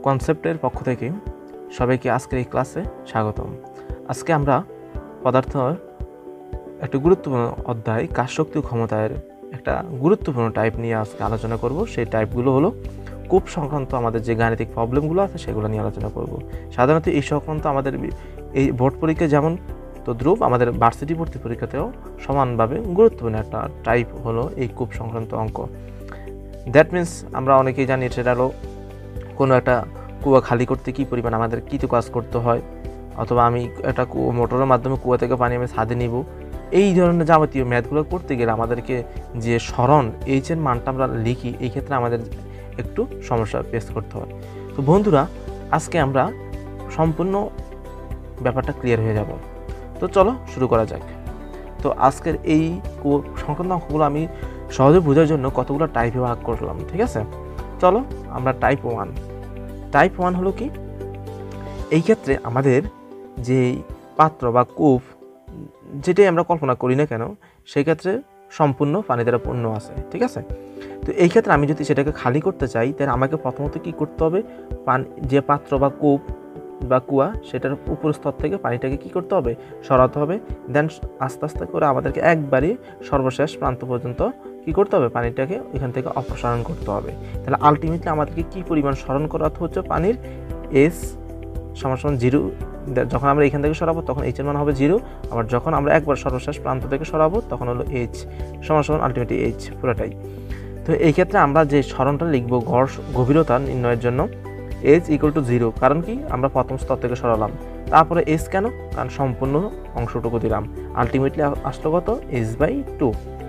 কনসেপ্টের পক্ষ থেকে সবাইকে আজকের এই ক্লাসে স্বাগতম। আজকে আমরা পদার্থের একটা গুরুত্বপূর্ণ অধ্যায় কাজ শক্তি ও ক্ষমতার একটা গুরুত্বপূর্ণ টাইপ নিয়ে আজকে আলোচনা করব। সেই টাইপগুলো হলো কূপ সংক্রান্ত আমাদের যে গাণিতিক প্রবলেমগুলো আছে সেগুলো নিয়ে আলোচনা করব। সাধারণত এই সংক্রান্ত আমাদের এই বোর্ড পরীক্ষায় যেমন তদ্রূপ আমাদের ভার্সিটি ভর্তি পরীক্ষাতেও সমানভাবে গুরুত্বপূর্ণ একটা টাইপ হলো এই কূপ সংক্রান্ত অঙ্ক। দ্যাট মিনস আমরা অনেকেই জানি সেটা হলো কোনো একটা কুয়া খালি করতে কী পরিমাণ আমাদের কী তো কাজ করতে হয়, অথবা আমি একটা মোটরের মাধ্যমে কুয়া থেকে পানি আমি ছাদে নিব। এই ধরনের যাবতীয় ম্যাথগুলো করতে গেলে আমাদেরকে যে সরণ এইচের মানটা আমরা লিখি, এই ক্ষেত্রে আমাদের একটু সমস্যা ফেস করতে হয়। তো বন্ধুরা, আজকে আমরা সম্পূর্ণ ব্যাপারটা ক্লিয়ার হয়ে যাব। তো চলো শুরু করা যাক। তো আজকের এই সংক্রান্ত অঙ্কগুলো আমি সহজে বোঝার জন্য কতগুলো টাইপে ভাগ করলাম, ঠিক আছে? চলো আমরা টাইপ ওয়ান হলো কি, এই ক্ষেত্রে আমাদের যে পাত্র বা কূপ যেটাই আমরা কল্পনা করি না কেন, সেই ক্ষেত্রে সম্পূর্ণ পানি দ্বারা পূর্ণ আছে, ঠিক আছে? তো এই ক্ষেত্রে আমি যদি সেটাকে খালি করতে চাই, তাহলে আমাকে প্রথমত কী করতে হবে, যে পাত্র বা কূপ বা কুয়া সেটার উপর স্তর থেকে পানিটাকে কী করতে হবে, সরাতে হবে। দেন আস্তে আস্তে করে আমাদেরকে একবারই সর্বশেষ প্রান্ত পর্যন্ত কী করতে হবে, পানিটাকে এখান থেকে অপসারণ করতে হবে। তাহলে আলটিমেটলি আমাদেরকে কী পরিমাণ সরণ করাতে হচ্ছে, পানির এস সমান 0। যখন আমরা এখান থেকে সরাবো তখন এইচের মান হবে 0, আবার যখন আমরা একবার সর্বশেষ প্রান্ত থেকে সরাবো তখন হলো এইচ সমান আলটিমেটলি এইচ পুরোটাই। তো এই ক্ষেত্রে আমরা যে সরণটা লিখবো গভীরতা নির্ণয়ের জন্য, এইচ ইকুয়াল টু 0। কারণ কি, আমরা প্রথম স্তর থেকে সরালাম। তারপরে এস কেন, কারণ সম্পূর্ণ অংশটুকু দিলাম। আলটিমেটলি আসলো কত, h/2।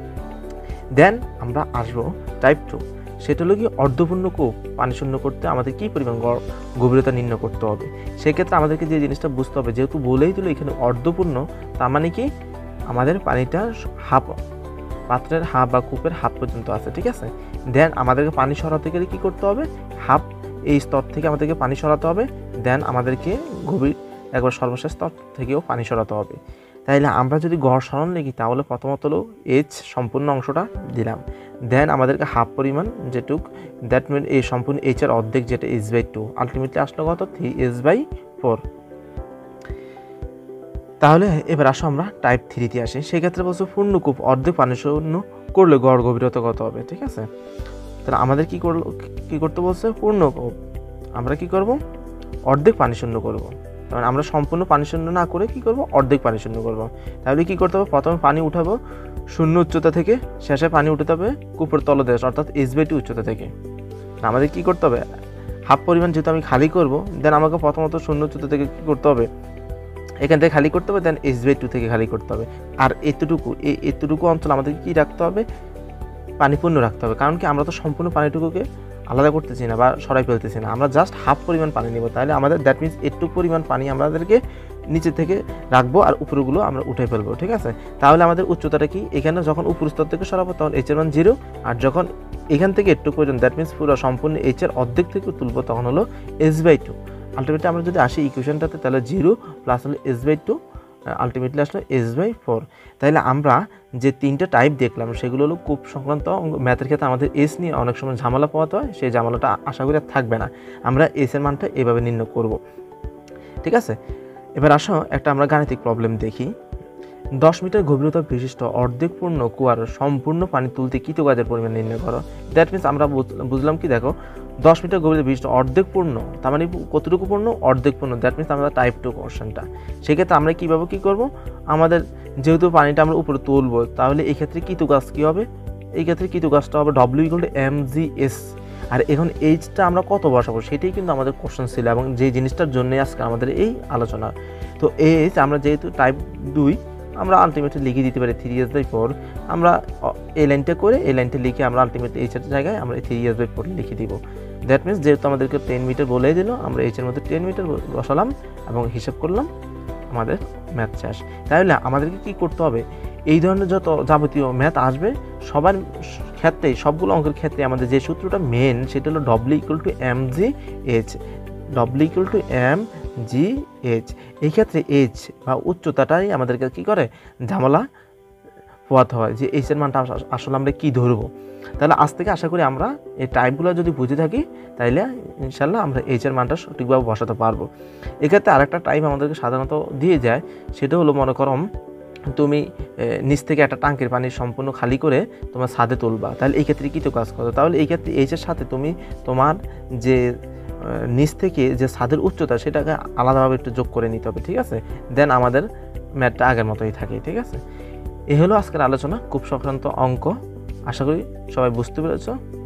দেন আমরা আসবো টাইপ 2। সেটা হলো কি, অর্ধপূর্ণ কূপ পানি শূন্য করতে আমাদের কী পরিমাণ গভীরতা নির্ণয় করতে হবে। সেক্ষেত্রে আমাদেরকে যে জিনিসটা বুঝতে হবে, যেহেতু বলেই দিল এখানে অর্ধপূর্ণ, তার মানে কি আমাদের পানিটা পাত্রের হাফ বা কূপের হাফ পর্যন্ত আছে, ঠিক আছে? দেন আমাদেরকে পানি সরাতে গেলে কী করতে হবে, হাফ এই স্তর থেকে আমাদেরকে পানি সরাতে হবে। দেন আমাদেরকে গভীর একবার সর্বশেষ স্তর থেকেও পানি সরাতে হবে। তাইলে আমরা যদি গড় সরণ লিখি, তাহলে প্রথমত হলো এইচ সম্পূর্ণ অংশটা দিলাম। দেন আমাদেরকে হাফ পরিমাণ যেটুক, দ্যাট মিন এই সম্পূর্ণ এইচের অর্ধেক যেটা h/2, আলটিমেটলি আসলো কত, 3h/4। তাহলে এবার আসো আমরা টাইপ 3-তে আসি। সেক্ষেত্রে বলছো পূর্ণকূপ অর্ধেক পানি শূন্য করলে গড় গভীরতা কত হবে, ঠিক আছে? তাহলে আমাদের কী করতে বলছে, পূর্ণকূপ আমরা কি করব, অর্ধেক পানি শূন্য করব। মানে আমরা সম্পূর্ণ পানি শূন্য না করে কি করব, অর্ধেক পানি শূন্য করব। তাহলে কি করতে হবে, প্রথমে পানি উঠাবো শূন্য উচ্চতা থেকে, শেষে পানি উঠাতে হবে কূপের তলদেশ অর্থাৎ h/2 উচ্চতা থেকে। আমাদের কি করতে হবে, হাফ পরিমাণ যেহেতু আমি খালি করব, দেন আমাকে প্রথমত শূন্য উচ্চতা থেকে কী করতে হবে, এখান থেকে খালি করতে হবে, দেন h/2 থেকে খালি করতে হবে। আর এতটুকু অঞ্চল আমাদের কি রাখতে হবে, পানি পূর্ণ রাখতে হবে। কারণ কি, আমরা তো সম্পূর্ণ পানিটুকুকে আলাদা করতেছি না বা সরাই ফেলতেছি না, আমরা জাস্ট হাফ পরিমাণ পানি নেব। তাহলে আমাদের দ্যাট মিনস একটু পরিমাণ পানি আমাদেরকে নিচে থেকে রাখবো আর উপরগুলো আমরা উঠে ফেলবো, ঠিক আছে? তাহলে আমাদের উচ্চতাটা কি, এখানে যখন উপর স্তর থেকে সরাবো তখন এইচের মান 0, আর যখন এখান থেকে একটু পর্যন্ত দ্যাট মিনস পুরো সম্পূর্ণ এইচের অর্ধেক থেকে তুলবো তখন হলো h/2। আলটিমেটলি আমরা যদি আসি ইকুয়েশনটাতে, তাহলে 0 প্লাস হলো h/2, আলটিমেটলি আসলে h/4। তাহলে আমরা যে 3টা টাইপ দেখলাম সেগুলো হলো কূপ সংক্রান্ত ম্যাথের ক্ষেত্রে আমাদের এস নিয়ে অনেক সময় ঝামেলা পাওয়াতে হয়, সেই ঝামেলাটা আশা করি আর থাকবে না। আমরা এসের মানটা এভাবে নির্ণয় করব, ঠিক আছে? এবার আসো একটা আমরা গাণিতিক প্রবলেম দেখি। 10 মিটার গভীরতা বিশিষ্ট অর্ধেক পূর্ণ কুয়ার সম্পূর্ণ পানি তুলতে কৃতকাজের পরিমাণ নির্ণয় করো। দ্যাট মিনস আমরা বুঝলাম কি, দেখো 10 মিটার গভীরতা বিশিষ্ট অর্ধেক পূর্ণ, তার মানে কতটুকু পূর্ণ, অর্ধেক পূর্ণ। দ্যাট মিনস আমরা টাইপ 2 কোশ্চেনটা। সেক্ষেত্রে আমরা কীভাবে কী করব, আমাদের যেহেতু পানিটা আমরা উপরে তুলবো, তাহলে এই ক্ষেত্রে কৃতকাজ কী হবে, এই ক্ষেত্রে কৃতকাজটা হবে W=mgs। আর এখন এইচটা আমরা কত বসাবো সেটাই কিন্তু আমাদের কোশ্চেন ছিল, এবং যে জিনিসটার জন্যই আজকে আমাদের এই আলোচনা। তো এইচ আমরা যেহেতু টাইপ 2, আমরা আলটিমেটলি লিখে দিতে পারি 3h/4। আমরা এই লাইনটা করে এই লাইনটা লিখে আমরা আলটিমেটলি এইচের জায়গায় আমরা 3h/4 লিখে দিব। দ্যাট মিনস যেহেতু আমাদেরকে 10 মিটার বলেই দিল, আমরা এইচের মধ্যে 10 মিটার বসালাম এবং হিসাব করলাম, আমাদের ম্যাথ শেষ। তাহলে আমাদেরকে কি করতে হবে, এই ধরনের যত যাবতীয় ম্যাথ আসবে সবার ক্ষেত্রে, সবগুলো অঙ্কের ক্ষেত্রে আমাদের যে সূত্রটা মেন, সেটা হলো W=mgh। W=mgh। এই ক্ষেত্রে এইচ বা উচ্চতাটাই আমাদেরকে কী করে, ঝামেলা পোয়াতে হয় যে এইচের মানটা আসলে আমরা কী ধরবো। তাহলে আজ থেকে আশা করি আমরা এই টাইপগুলো যদি বুঝে থাকি তাইলে ইনশাল্লাহ আমরা এইচের মানটা সঠিকভাবে বসাতে পারবো। এক্ষেত্রে আরেকটা টাইপ আমাদেরকে সাধারণত দিয়ে যায়, সেটা হলো মনে করো তুমি নিচ থেকে একটা টাঙ্কির পানি সম্পূর্ণ খালি করে তোমার ছাদে তুলবা, তাহলে এই ক্ষেত্রে কী তো কাজ করো, তাহলে এই ক্ষেত্রে এইচের সাথে তুমি তোমার যে নিচ থেকে যে ছাদের উচ্চতা সেটাকে আলাদাভাবে একটু যোগ করে নিতে হবে, ঠিক আছে। দেন আমাদের ম্যাথটা আগের মতোই থাকে, ঠিক আছে। এই হলো আজকের আলোচনা, খুব সংক্রান্ত অঙ্ক। আশা করি সবাই বুঝতে পেরেছো।